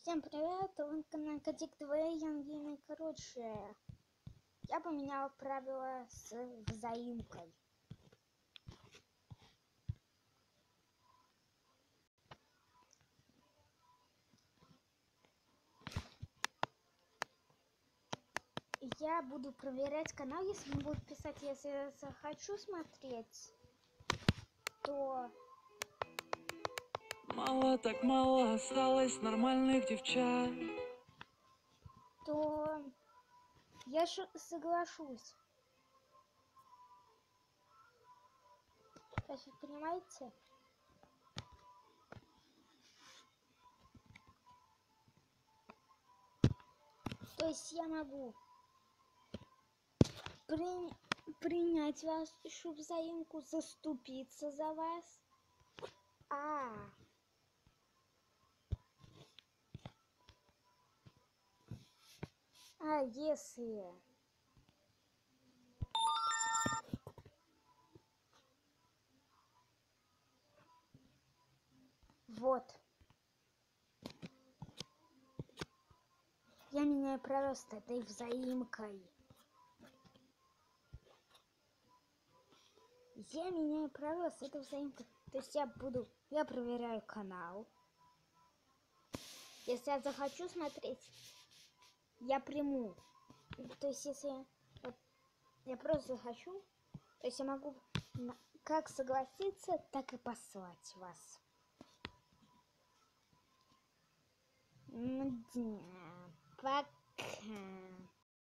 Всем привет, вы на Котик ТВ, Янгин. Короче, я поменял правила с взаимкой. Я буду проверять канал, если он будет писать, если я захочу смотреть, то... Мало так мало осталось нормальных девчат. То я соглашусь. Значит, понимаете? То есть я могу принять вашу взаимку, заступиться за вас. Если вот я меняю правила с этой взаимкой. Я меняю правила с этой взаимкой. То есть я проверяю канал. Если я захочу смотреть, я приму. То есть если я просто захочу, то есть я могу как согласиться, так и послать вас. Пока.